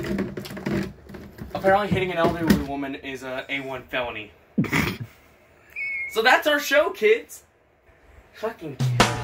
Apparently hitting an elderly woman is a A1 felony. So that's our show, kids. Fucking kids.